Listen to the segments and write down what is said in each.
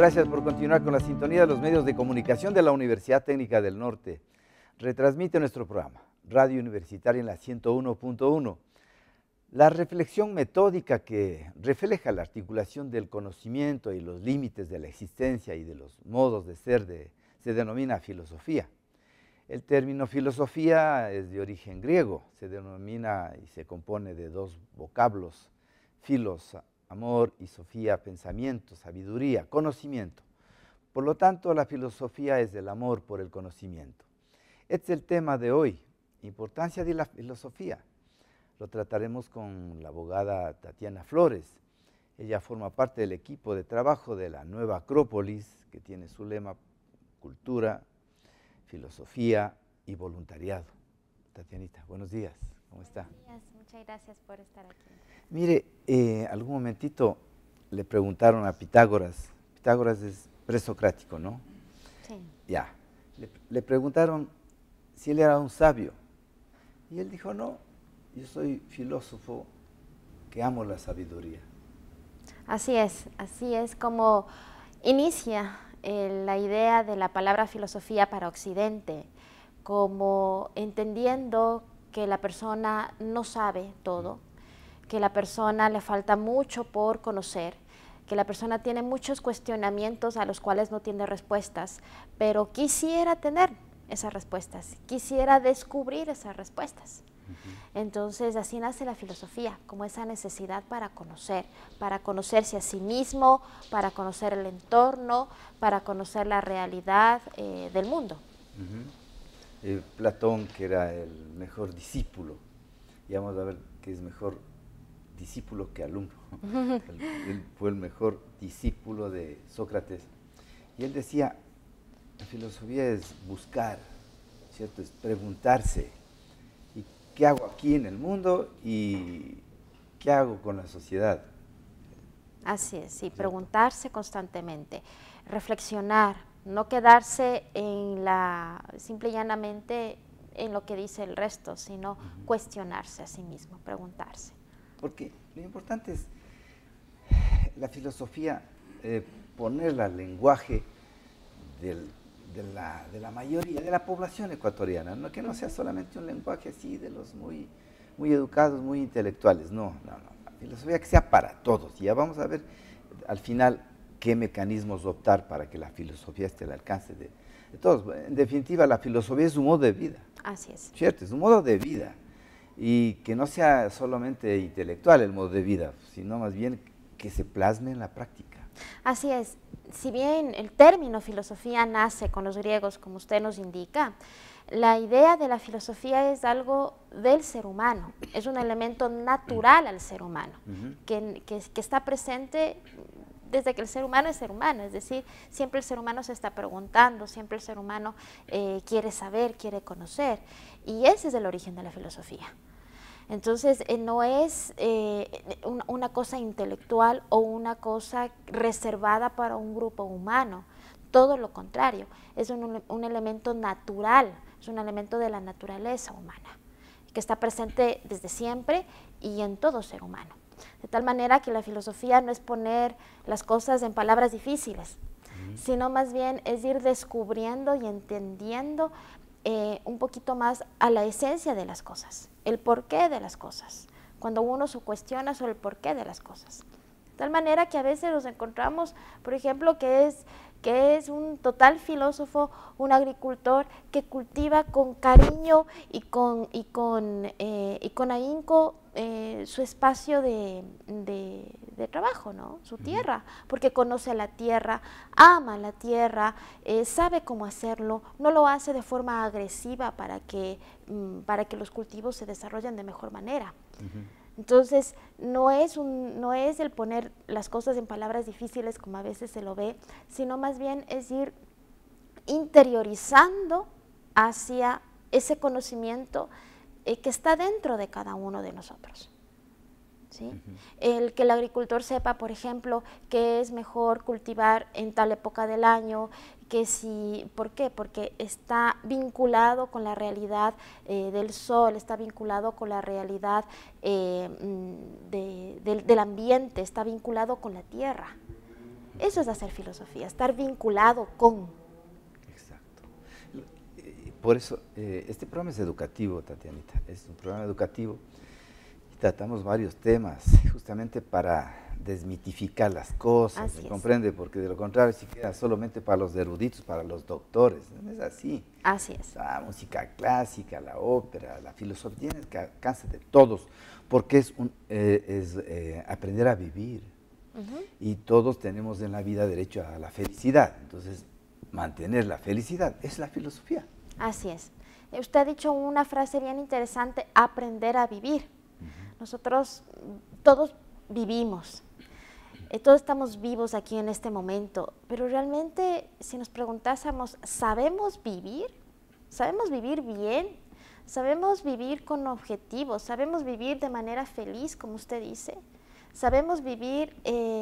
Gracias por continuar con la sintonía de los medios de comunicación de la Universidad Técnica del Norte. Retransmite nuestro programa, Radio Universitaria en la 101.1. La reflexión metódica que refleja la articulación del conocimiento y los límites de la existencia y de los modos de ser se denomina filosofía. El término filosofía es de origen griego, se denomina y se compone de dos vocablos, filos, amor, y sofía, pensamiento, sabiduría, conocimiento. Por lo tanto, la filosofía es el amor por el conocimiento. Este es el tema de hoy, importancia de la filosofía. Lo trataremos con la abogada Tatiana Flores. Ella forma parte del equipo de trabajo de la nueva Acrópolis, que tiene su lema cultura, filosofía y voluntariado. Tatianita, buenos días, ¿cómo está? Buenos días, muchas gracias por estar aquí. Mire, algún momentito le preguntaron a Pitágoras es presocrático, ¿no? Sí. Ya, le preguntaron si él era un sabio, y él dijo, no, yo soy filósofo que amo la sabiduría. Así es como inicia la idea de la palabra filosofía para Occidente, como entendiendo que la persona no sabe todo, que la persona le falta mucho por conocer, que la persona tiene muchos cuestionamientos a los cuales no tiene respuestas, pero quisiera tener esas respuestas, quisiera descubrir esas respuestas. Entonces así nace la filosofía, como esa necesidad para conocerse a sí mismo, para conocer el entorno, para conocer la realidad del mundo. Platón, que era el mejor discípulo, y vamos a ver que es mejor discípulo que alumno. Él fue el mejor discípulo de Sócrates. Y él decía, la filosofía es buscar, ¿cierto? Es preguntarse, ¿y qué hago aquí en el mundo y qué hago con la sociedad? Así es, sí, preguntarse constantemente, reflexionar, no quedarse en simple y llanamente en lo que dice el resto, sino cuestionarse a sí mismo, preguntarse. Porque lo importante es la filosofía, ponerla al lenguaje de la mayoría, de la población ecuatoriana, ¿no? Que no sea solamente un lenguaje así de los muy educados, muy intelectuales, no. La filosofía que sea para todos, y ya vamos a ver al final qué mecanismos optar para que la filosofía esté al alcance de todos. En definitiva, la filosofía es un modo de vida. Así es. ¿Cierto? Es un modo de vida. Y que no sea solamente intelectual el modo de vida, sino más bien que se plasme en la práctica. Así es. Si bien el término filosofía nace con los griegos, como usted nos indica, la idea de la filosofía es algo del ser humano, es un elemento natural al ser humano, que está presente desde que el ser humano, es decir, siempre el ser humano se está preguntando, siempre el ser humano quiere saber, quiere conocer, y ese es el origen de la filosofía. Entonces, no es una cosa intelectual o una cosa reservada para un grupo humano, todo lo contrario, es un elemento natural, es un elemento de la naturaleza humana, que está presente desde siempre y en todo ser humano. De tal manera que la filosofía no es poner las cosas en palabras difíciles, sino más bien es ir descubriendo y entendiendo un poquito más a la esencia de las cosas, el porqué de las cosas, cuando uno se cuestiona sobre el porqué de las cosas. De tal manera que a veces nos encontramos, por ejemplo, que es un total filósofo, un agricultor que cultiva con cariño y con ahínco su espacio de trabajo, ¿no? Su tierra, porque conoce la tierra, ama la tierra, sabe cómo hacerlo, no lo hace de forma agresiva para que los cultivos se desarrollen de mejor manera. Entonces, no es el poner las cosas en palabras difíciles como a veces se lo ve, sino más bien es ir interiorizando hacia ese conocimiento que está dentro de cada uno de nosotros. ¿Sí? El que el agricultor sepa, por ejemplo, que es mejor cultivar en tal época del año, ¿por qué? Porque está vinculado con la realidad del sol, está vinculado con la realidad del ambiente, está vinculado con la tierra. Eso es hacer filosofía, estar vinculado con. Exacto. Por eso, este programa es educativo, Tatianita, es un programa educativo y tratamos varios temas justamente para desmitificar las cosas, ¿se comprende? Porque de lo contrario, si queda solamente para los eruditos, para los doctores, no es así. Así es. La música clásica, la ópera, la filosofía, tiene que alcance de todos, porque es aprender a vivir. Y todos tenemos en la vida derecho a la felicidad, entonces mantener la felicidad es la filosofía. Así es. Usted ha dicho una frase bien interesante, aprender a vivir. Nosotros todos vivimos, todos estamos vivos aquí en este momento, pero realmente si nos preguntásemos, ¿sabemos vivir? ¿Sabemos vivir bien? ¿Sabemos vivir con objetivos? ¿Sabemos vivir de manera feliz, como usted dice? ¿Sabemos vivir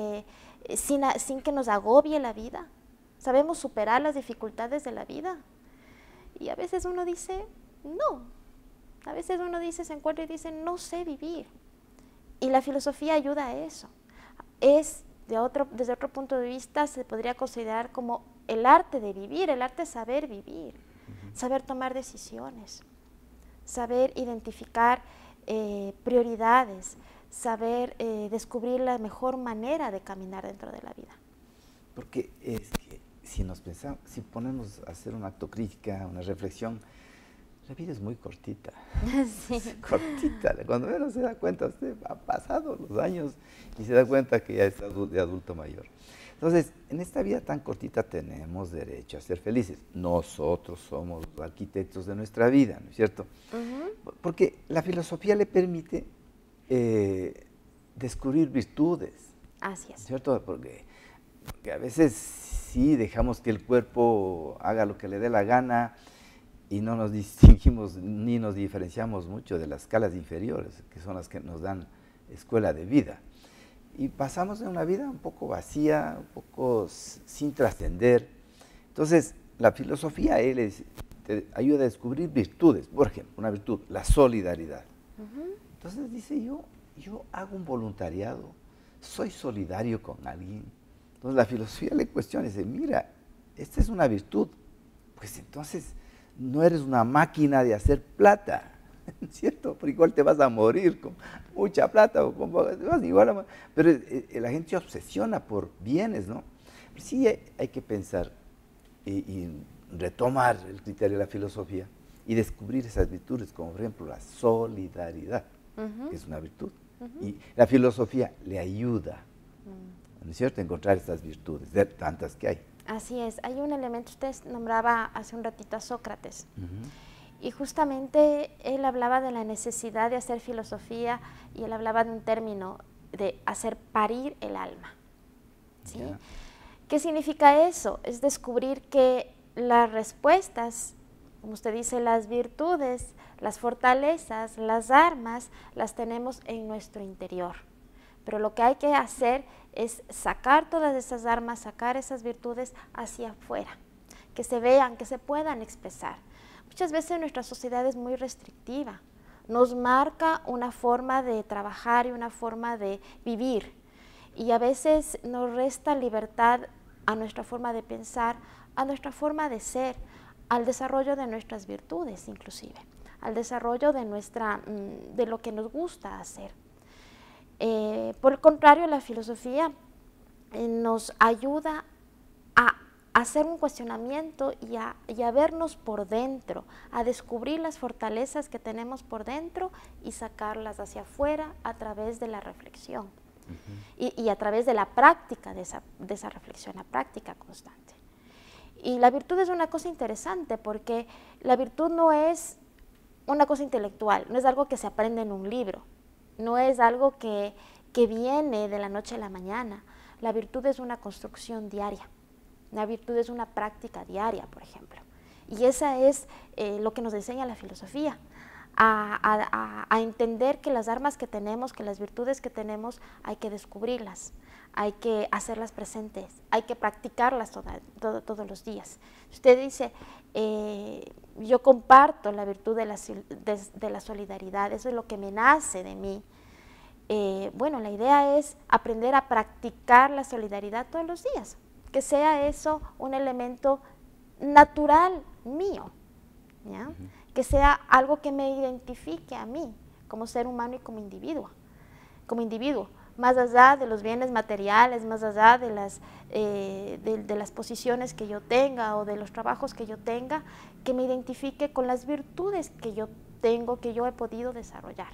sin que nos agobie la vida? ¿Sabemos superar las dificultades de la vida? Y a veces uno dice, no. A veces uno dice, se encuentra y dice, no sé vivir. Y la filosofía ayuda a eso. Desde otro punto de vista, se podría considerar como el arte de vivir, el arte de saber vivir, saber tomar decisiones, saber identificar prioridades, saber descubrir la mejor manera de caminar dentro de la vida. Porque es que si ponemos a hacer una autocrítica, una reflexión, la vida es muy cortita. Sí. Cortita. Cuando uno se da cuenta, usted ha pasado los años y se da cuenta que ya es de adulto mayor. Entonces, en esta vida tan cortita tenemos derecho a ser felices. Nosotros somos los arquitectos de nuestra vida, ¿no es cierto? Porque la filosofía le permite descubrir virtudes. Así es. ¿Cierto? Porque a veces sí dejamos que el cuerpo haga lo que le dé la gana y no nos distinguimos ni nos diferenciamos mucho de las escalas inferiores, que son las que nos dan escuela de vida. Y pasamos en una vida un poco vacía, un poco sin trascender. Entonces, la filosofía te ayuda a descubrir virtudes. Por ejemplo, una virtud, la solidaridad. Entonces dice, yo hago un voluntariado, soy solidario con alguien. Entonces la filosofía le cuestiona y dice, mira, esta es una virtud. Pues entonces no eres una máquina de hacer plata, ¿cierto? Por igual te vas a morir con mucha plata, o con, pero la gente se obsesiona por bienes, ¿no? Pero sí hay que pensar y retomar el criterio de la filosofía y descubrir esas virtudes, como por ejemplo la solidaridad, que es una virtud. Y la filosofía le ayuda, ¿no es cierto?, a encontrar estas virtudes, de tantas que hay. Así es, hay un elemento, usted nombraba hace un ratito a Sócrates, y justamente él hablaba de la necesidad de hacer filosofía, y él hablaba de un término de hacer parir el alma. ¿Sí? ¿Qué significa eso? Es descubrir que las respuestas, como usted dice, las virtudes, las fortalezas, las armas, las tenemos en nuestro interior. Pero lo que hay que hacer es sacar todas esas armas, sacar esas virtudes hacia afuera, que se vean, que se puedan expresar. Muchas veces nuestra sociedad es muy restrictiva, nos marca una forma de trabajar y una forma de vivir, y a veces nos resta libertad a nuestra forma de pensar, a nuestra forma de ser, al desarrollo de nuestras virtudes inclusive, al desarrollo de lo que nos gusta hacer. Por el contrario, la filosofía nos ayuda a hacer un cuestionamiento y a vernos por dentro, a descubrir las fortalezas que tenemos por dentro y sacarlas hacia afuera a través de la reflexión y a través de la práctica de esa reflexión, la práctica constante. Y la virtud es una cosa interesante porque la virtud no es una cosa intelectual, no es algo que se aprende en un libro, no es algo que viene de la noche a la mañana. La virtud es una construcción diaria, la virtud es una práctica diaria, por ejemplo. Y esa es lo que nos enseña la filosofía, a entender que las armas que tenemos, que las virtudes que tenemos, hay que descubrirlas, hay que hacerlas presentes, hay que practicarlas todos los días. Usted dice, yo comparto la virtud de la solidaridad, eso es lo que me nace de mí. bueno, la idea es aprender a practicar la solidaridad todos los días, que sea eso un elemento natural mío, ¿ya? Que sea algo que me identifique a mí como ser humano y como individuo, más allá de los bienes materiales, más allá de las posiciones que yo tenga o de los trabajos que yo tenga, que me identifique con las virtudes que yo tengo, que yo he podido desarrollar.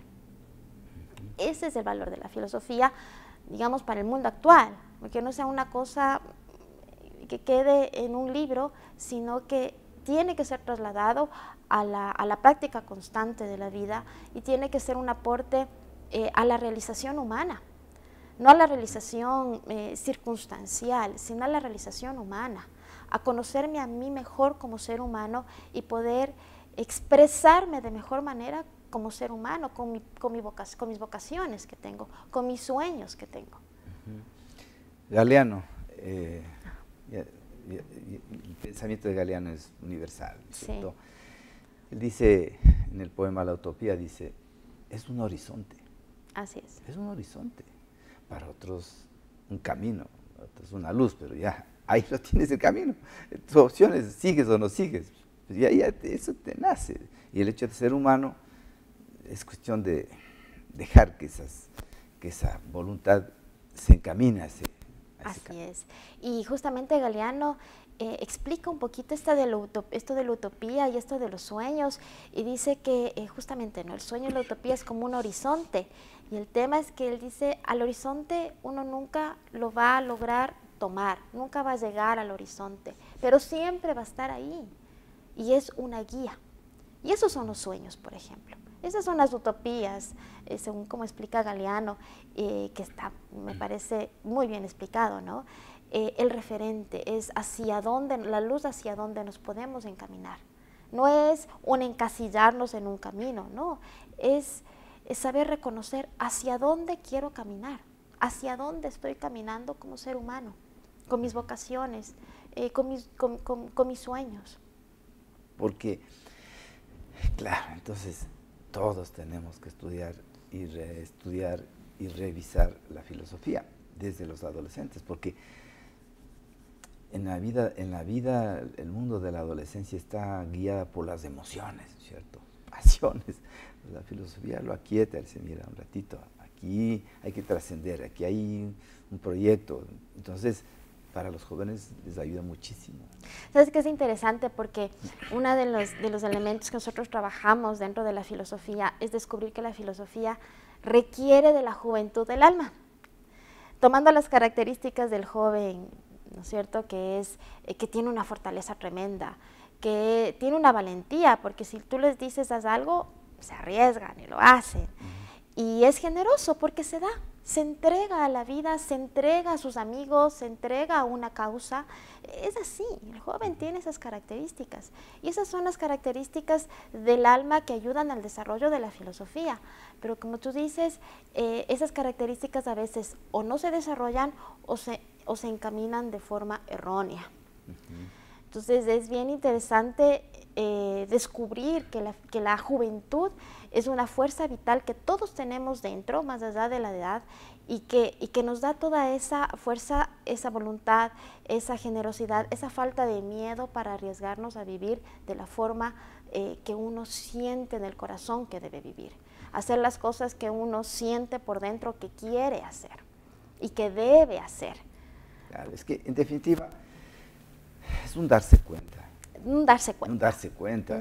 Ese es el valor de la filosofía, digamos, para el mundo actual, que no sea una cosa que quede en un libro, sino que tiene que ser trasladado a la práctica constante de la vida y tiene que ser un aporte a la realización humana, no a la realización circunstancial, sino a la realización humana, a conocerme a mí mejor como ser humano y poder expresarme de mejor manera como ser humano, con mis vocaciones que tengo, con mis sueños que tengo. Galeano, el pensamiento de Galeano es universal, ¿cierto? Sí. Él dice, en el poema La Utopía, dice, es un horizonte. Así es. Es un horizonte. Para otros, un camino, para otros una luz, pero ya, ahí no tienes el camino. Tu opción es, sigues o no sigues. Pues ya eso te nace. Y el hecho de ser humano es cuestión de dejar que esa voluntad se encamine a ese Así es. Y justamente Galeano explica un poquito esto de la utopía y esto de los sueños, y dice que justamente el sueño y la utopía es como un horizonte, y el tema es que él dice, al horizonte uno nunca lo va a lograr tomar, nunca va a llegar al horizonte, pero siempre va a estar ahí, y es una guía. Y esos son los sueños, por ejemplo. Esas son las utopías, según como explica Galeano, que está, me parece muy bien explicado, ¿no? El referente es hacia dónde, la luz hacia dónde nos podemos encaminar. No es un encasillarnos en un camino, no, es saber reconocer hacia dónde quiero caminar, hacia dónde estoy caminando como ser humano, con mis vocaciones, con mis sueños. Porque, claro, entonces todos tenemos que estudiar y reestudiar y revisar la filosofía desde los adolescentes, porque en la vida, el mundo de la adolescencia está guiada por las emociones, ¿cierto? Pasiones. La filosofía lo aquieta, dice, mira, un ratito, aquí hay que trascender, aquí hay un proyecto. Entonces, para los jóvenes les ayuda muchísimo. ¿Sabes qué es interesante? Porque uno de los elementos que nosotros trabajamos dentro de la filosofía es descubrir que la filosofía requiere de la juventud del alma. Tomando las características del joven, ¿no es cierto?, que tiene una fortaleza tremenda, que tiene una valentía, porque si tú les dices haz algo, se arriesgan y lo hacen. Y es generoso porque se da, se entrega a la vida, se entrega a sus amigos, se entrega a una causa. Es así, el joven tiene esas características. Y esas son las características del alma que ayudan al desarrollo de la filosofía. Pero como tú dices, esas características a veces o no se desarrollan o se encaminan de forma errónea. Entonces es bien interesante descubrir que la juventud es una fuerza vital que todos tenemos dentro, más allá de la edad, y que nos da toda esa fuerza, esa voluntad, esa generosidad, esa falta de miedo para arriesgarnos a vivir de la forma que uno siente en el corazón que debe vivir. Hacer las cosas que uno siente por dentro que quiere hacer y que debe hacer. Claro, es que en definitiva es un darse cuenta. Un darse cuenta. Un darse cuenta,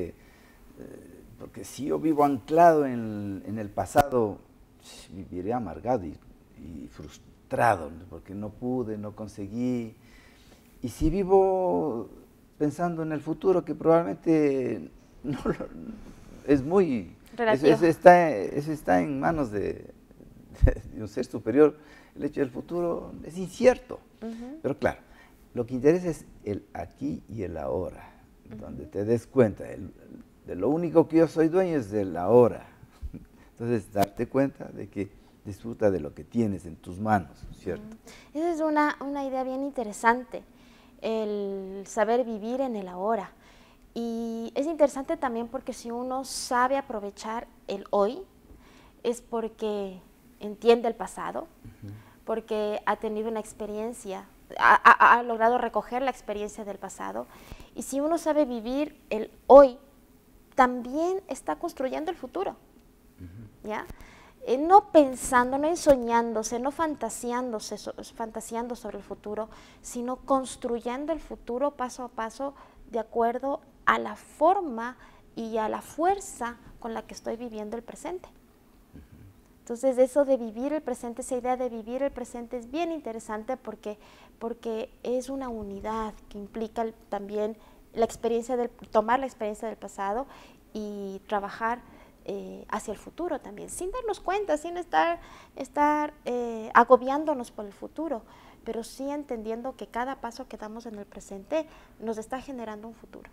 porque si yo vivo anclado en el pasado, viviré amargado y frustrado, porque no pude, no conseguí. Y si vivo pensando en el futuro, que probablemente no, es muy... Eso está en manos de un ser superior. El hecho del futuro es incierto. Pero claro, lo que interesa es el aquí y el ahora, donde te des cuenta de lo único que yo soy dueño es del ahora. Entonces, darte cuenta de que disfruta de lo que tienes en tus manos, ¿cierto? Esa es una idea bien interesante, el saber vivir en el ahora. Y es interesante también porque si uno sabe aprovechar el hoy, es porque entiende el pasado, porque ha tenido una experiencia, ha logrado recoger la experiencia del pasado. Y si uno sabe vivir el hoy, también está construyendo el futuro, ¿ya? No pensando, no ensoñándose, no fantaseando sobre el futuro, sino construyendo el futuro paso a paso de acuerdo a la forma y a la fuerza con la que estoy viviendo el presente. Entonces, eso de vivir el presente, esa idea de vivir el presente es bien interesante porque es una unidad que implica también la experiencia tomar la experiencia del pasado y trabajar hacia el futuro también, sin darnos cuenta, sin estar agobiándonos por el futuro, pero sí entendiendo que cada paso que damos en el presente nos está generando un futuro.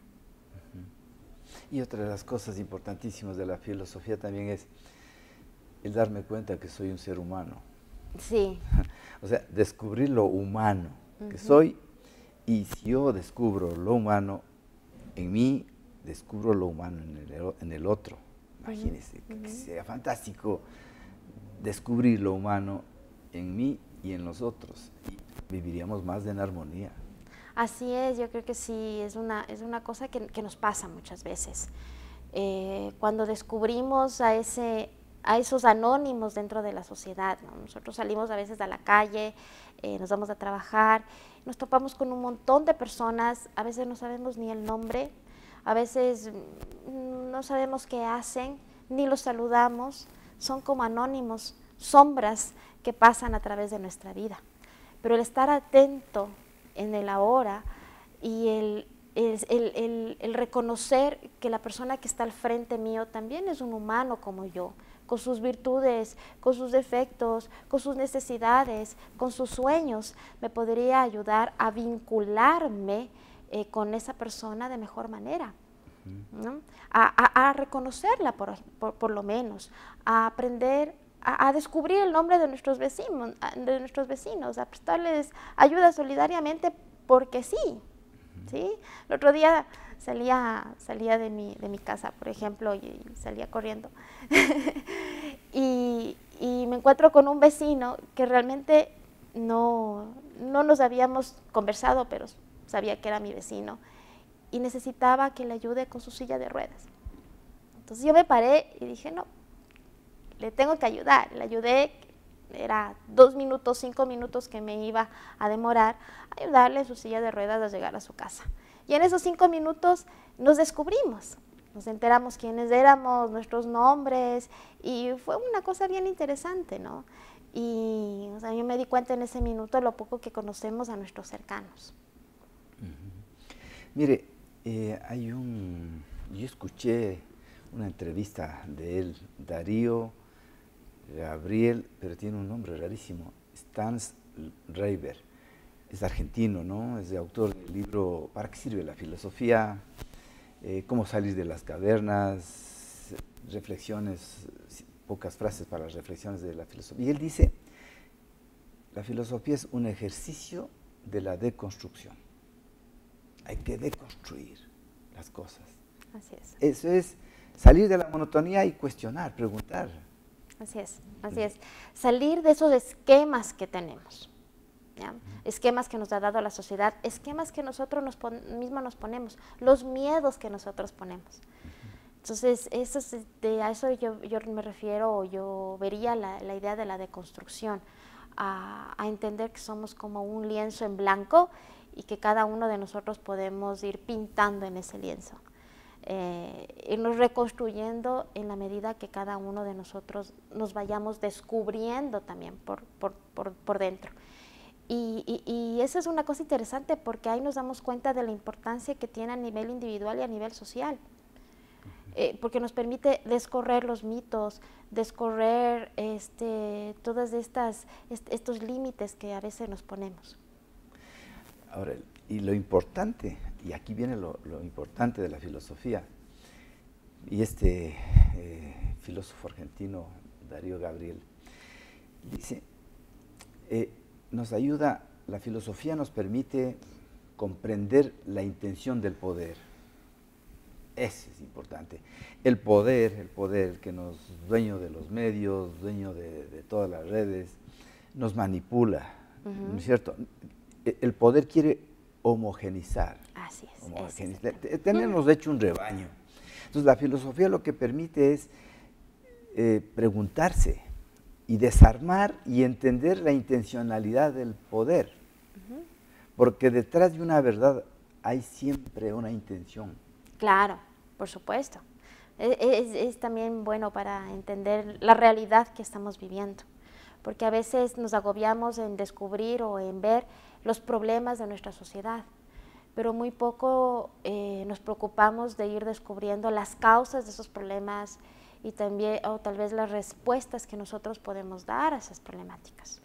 Y otra de las cosas importantísimas de la filosofía también es el darme cuenta que soy un ser humano. Sí. O sea, descubrir lo humano que soy, y si yo descubro lo humano en mí, descubro lo humano en el otro. Imagínense, que sería fantástico descubrir lo humano en mí y en los otros. Y viviríamos más en armonía. Así es, yo creo que sí, es una cosa que nos pasa muchas veces. Cuando descubrimos a esos anónimos dentro de la sociedad, ¿no? Nosotros salimos a veces a la calle, nos vamos a trabajar, nos topamos con un montón de personas, a veces no sabemos ni el nombre, a veces no sabemos qué hacen, ni los saludamos, son como anónimos, sombras que pasan a través de nuestra vida. Pero el estar atento en el ahora y el reconocer que la persona que está al frente mío también es un humano como yo, con sus virtudes, con sus defectos, con sus necesidades, con sus sueños, me podría ayudar a vincularme con esa persona de mejor manera, ¿no? A reconocerla por lo menos, a aprender a descubrir el nombre de nuestros vecinos, a prestarles ayuda solidariamente porque sí, ¿sí? El otro día salía de mi casa, por ejemplo, y salía corriendo y me encuentro con un vecino que realmente no nos habíamos conversado, pero sabía que era mi vecino y necesitaba que le ayude con su silla de ruedas. Entonces yo me paré y dije, no, le tengo que ayudar. Le ayudé, era 2 minutos, 5 minutos que me iba a demorar a ayudarle en su silla de ruedas a llegar a su casa. Y en esos 5 minutos nos descubrimos, nos enteramos quiénes éramos, nuestros nombres, y fue una cosa bien interesante, ¿no? Y o sea, yo me di cuenta en ese minuto lo poco que conocemos a nuestros cercanos. Mire, yo escuché una entrevista de él, Darío Gabriel, pero tiene un nombre rarísimo, Stans Reiber. Es argentino, ¿no? Es el autor del libro ¿Para qué sirve la filosofía? Cómo salir de las cavernas, reflexiones, pocas frases para las reflexiones de la filosofía. Y él dice, la filosofía es un ejercicio de la deconstrucción. Hay que deconstruir las cosas. Así es. Eso es salir de la monotonía y cuestionar, preguntar. Así es, así es. Salir de esos esquemas que tenemos, ¿ya? Esquemas que nos ha dado la sociedad, esquemas que nosotros mismos nos ponemos, los miedos que nosotros ponemos. Entonces, a eso yo me refiero, yo vería la idea de la deconstrucción, a entender que somos como un lienzo en blanco y que cada uno de nosotros podemos ir pintando en ese lienzo. Irnos reconstruyendo en la medida que cada uno de nosotros nos vayamos descubriendo también por dentro. Y esa es una cosa interesante porque ahí nos damos cuenta de la importancia que tiene a nivel individual y a nivel social. Porque nos permite descorrer los mitos, descorrer todos estos límites que a veces nos ponemos. Ahora, y lo importante, y aquí viene lo importante de la filosofía, y filósofo argentino, Darío Gabriel, dice, la filosofía nos permite comprender la intención del poder. Ese es importante. El poder que nos, dueño de los medios, dueño de todas las redes, nos manipula, ¿no es cierto? El poder quiere homogenizar. Así es. Tenernos hecho un rebaño. Entonces la filosofía lo que permite es preguntarse y desarmar y entender la intencionalidad del poder. Porque detrás de una verdad hay siempre una intención. Claro, por supuesto. Es también bueno para entender la realidad que estamos viviendo, porque a veces nos agobiamos en descubrir o en ver los problemas de nuestra sociedad, pero muy poco nos preocupamos de ir descubriendo las causas de esos problemas y también, o tal vez las respuestas que nosotros podemos dar a esas problemáticas.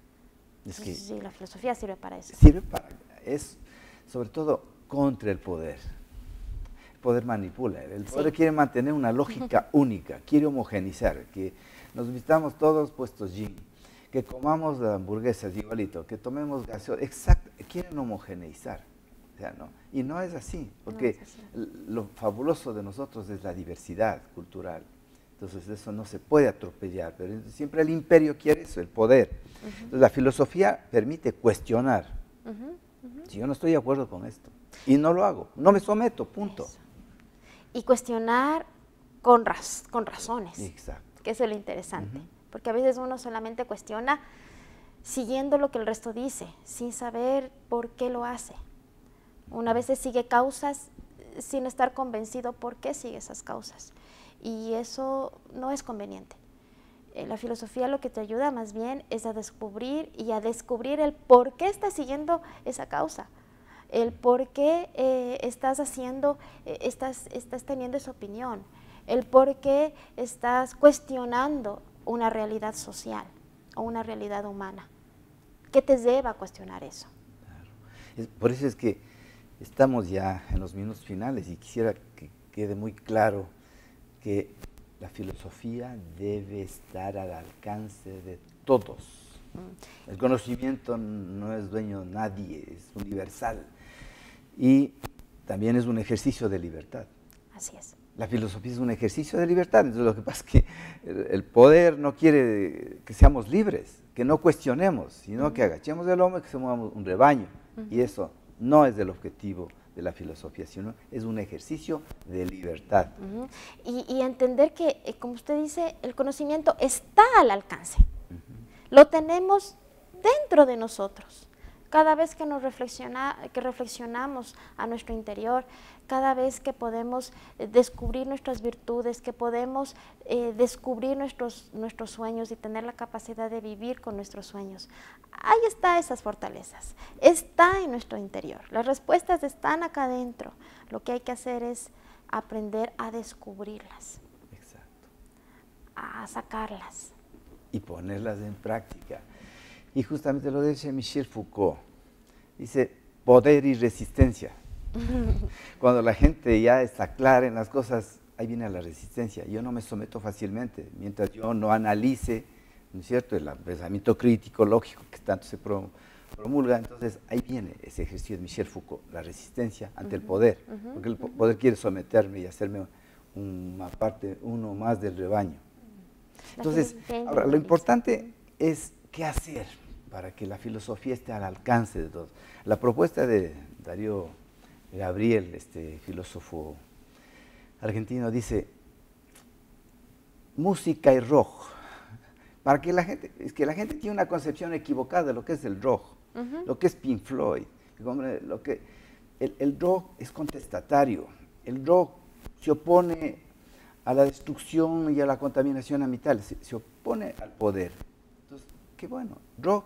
Sí, la filosofía sirve para eso. Es sobre todo contra el poder. El poder manipula, el poder quiere mantener una lógica única, quiere homogenizar, que nos vistamos todos puestos jean, que comamos hamburguesas igualito, que tomemos gaseosa, exacto, quieren homogeneizar. O sea, ¿no? Y no es así, porque lo fabuloso de nosotros es la diversidad cultural. Entonces eso no se puede atropellar, pero siempre el imperio quiere eso, el poder. Entonces la filosofía permite cuestionar. Si yo no estoy de acuerdo con esto, y no lo hago, no me someto, punto. Eso. Y cuestionar con razones. Exacto. Que eso es lo interesante, porque a veces uno solamente cuestiona siguiendo lo que el resto dice, sin saber por qué lo hace. Una vez sigue causas sin estar convencido por qué sigue esas causas, y eso no es conveniente. La filosofía lo que te ayuda más bien es a descubrir el por qué estás siguiendo esa causa, el por qué estás teniendo esa opinión, el por qué estás cuestionando una realidad social o una realidad humana. ¿Qué te lleva a cuestionar eso? Claro. Por eso es que estamos ya en los minutos finales y quisiera que quede muy claro que la filosofía debe estar al alcance de todos. El conocimiento no es dueño de nadie, es universal. Y también es un ejercicio de libertad. Así es. La filosofía es un ejercicio de libertad. Entonces lo que pasa es que el poder no quiere que seamos libres, que no cuestionemos, sino que agachemos el hombro y que somos un rebaño. Y eso no es el objetivo de la filosofía, sino es un ejercicio de libertad. Y entender que, como usted dice, el conocimiento está al alcance. Lo tenemos dentro de nosotros. Cada vez que reflexionamos a nuestro interior, cada vez que podemos descubrir nuestras virtudes, que podemos descubrir nuestros sueños y tener la capacidad de vivir con nuestros sueños, ahí están esas fortalezas, está en nuestro interior, las respuestas están acá adentro. Lo que hay que hacer es aprender a descubrirlas. Exacto. A sacarlas. Y ponerlas en práctica. Y justamente lo dice Michel Foucault, dice poder y resistencia. Cuando la gente ya está clara en las cosas, ahí viene la resistencia. Yo no me someto fácilmente, mientras yo no analice, ¿no es cierto?, el pensamiento crítico, lógico, que tanto se promulga. Entonces ahí viene ese ejercicio de Michel Foucault, la resistencia ante el poder, porque el poder quiere someterme y hacerme uno más del rebaño. Entonces, ahora, lo importante es qué hacer para que la filosofía esté al alcance de todos. La propuesta de Darío Gabriel, este filósofo argentino, dice música y rock. Para que la gente tiene una concepción equivocada de lo que es el rock, lo que es Pink Floyd. El rock es contestatario, el rock se opone a la destrucción y a la contaminación ambiental, se opone al poder. Entonces, qué bueno, rock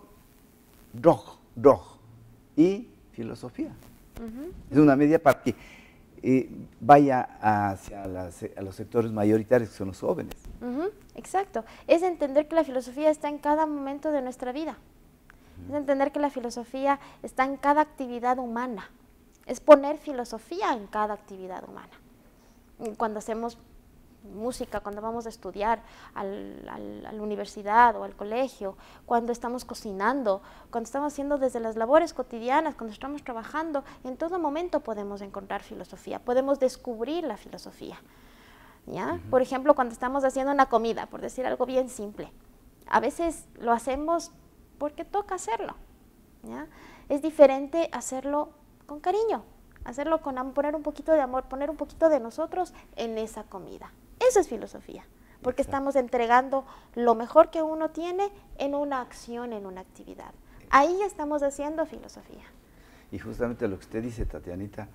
y filosofía. Es una medida para que vaya hacia los sectores mayoritarios, que son los jóvenes. Exacto, es entender que la filosofía está en cada momento de nuestra vida, es entender que la filosofía está en cada actividad humana, es poner filosofía en cada actividad humana. Cuando hacemos música, cuando vamos a estudiar a la universidad o al colegio, cuando estamos cocinando, cuando estamos haciendo desde las labores cotidianas, cuando estamos trabajando, en todo momento podemos encontrar filosofía, podemos descubrir la filosofía. ¿Ya? Por ejemplo, cuando estamos haciendo una comida, por decir algo bien simple, a veces lo hacemos porque toca hacerlo, ¿ya? Es diferente hacerlo con cariño, hacerlo con poner un poquito de amor, poner un poquito de nosotros en esa comida. Eso es filosofía, porque estamos entregando lo mejor que uno tiene en una acción, en una actividad. Ahí estamos haciendo filosofía. Y justamente lo que usted dice, Tatianita,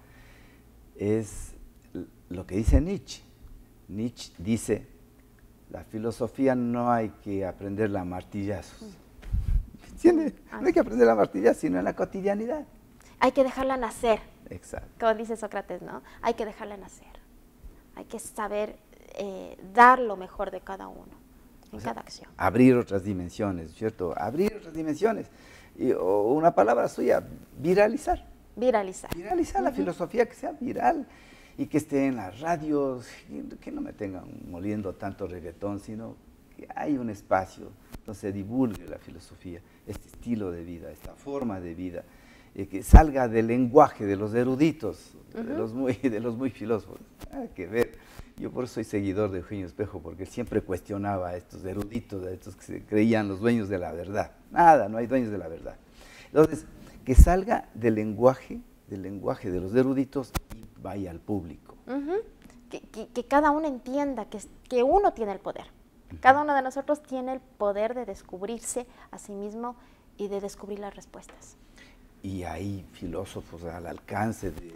es lo que dice Nietzsche. Nietzsche dice, la filosofía no hay que aprenderla a martillazos. ¿Entiende? No hay que aprenderla a martillazos, sino en la cotidianidad. Hay que dejarla nacer. Exacto. Como dice Sócrates, ¿no? Hay que dejarla nacer. Hay que saber dar lo mejor de cada uno, en cada acción. Abrir otras dimensiones, ¿cierto? Abrir otras dimensiones. O una palabra suya, viralizar. Viralizar. Viralizar la filosofía, que sea viral y que esté en las radios, que no me tengan moliendo tanto reggaetón, sino que hay un espacio donde se divulgue la filosofía, este estilo de vida, esta forma de vida, que salga del lenguaje de los eruditos, de los muy filósofos. Hay que ver. Yo por eso soy seguidor de Eugenio Espejo, porque él siempre cuestionaba a estos eruditos, a estos que se creían los dueños de la verdad. Nada, no hay dueños de la verdad. Entonces, que salga del lenguaje de los eruditos y vaya al público. Que cada uno entienda que uno tiene el poder. Cada uno de nosotros tiene el poder de descubrirse a sí mismo y de descubrir las respuestas. Y hay filósofos al alcance de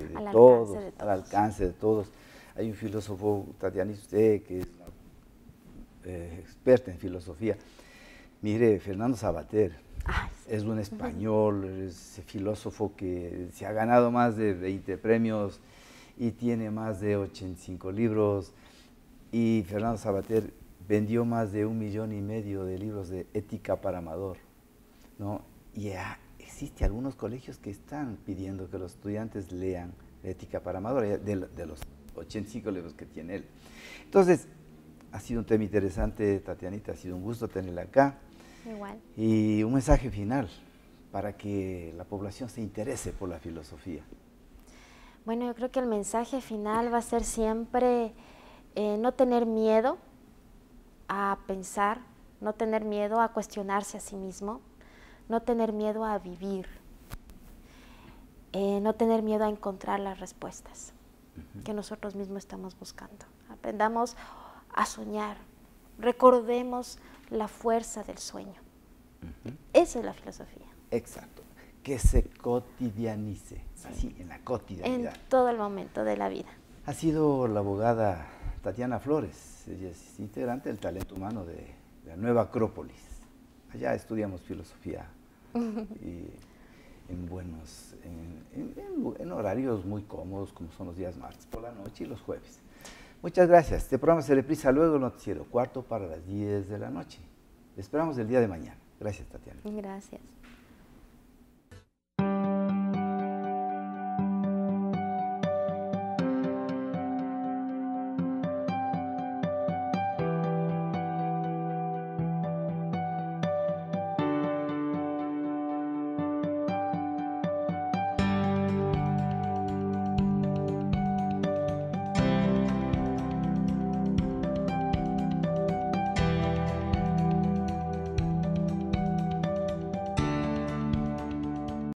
todos. Hay un filósofo, Tatiana, usted, que es experta en filosofía. Mire, Fernando Savater. Es un español, es filósofo que se ha ganado más de 20 premios y tiene más de 85 libros. Y Fernando Savater vendió más de 1,5 millones de libros de ética para amador, ¿no? Y existe algunos colegios que están pidiendo que los estudiantes lean ética para amador, de los 85 libros que tiene él. Entonces, ha sido un tema interesante, Tatianita, ha sido un gusto tenerla acá. Igual. Y un mensaje final para que la población se interese por la filosofía. Bueno, yo creo que el mensaje final va a ser siempre no tener miedo a pensar, no tener miedo a cuestionarse a sí mismo, no tener miedo a vivir, no tener miedo a encontrar las respuestas que nosotros mismos estamos buscando. Aprendamos a soñar, recordemos la fuerza del sueño. Esa es la filosofía. Exacto, que se cotidianice, así, en la cotidianidad. En todo el momento de la vida. Ha sido la abogada Tatiana Flores, ella es integrante del talento humano de la Nueva Acrópolis. Allá estudiamos filosofía y en horarios muy cómodos, como son los días martes por la noche y los jueves. Muchas gracias. Este programa se reprisa luego el noticiero, 4:45 de la noche. Le esperamos el día de mañana. Gracias, Tatiana. Gracias.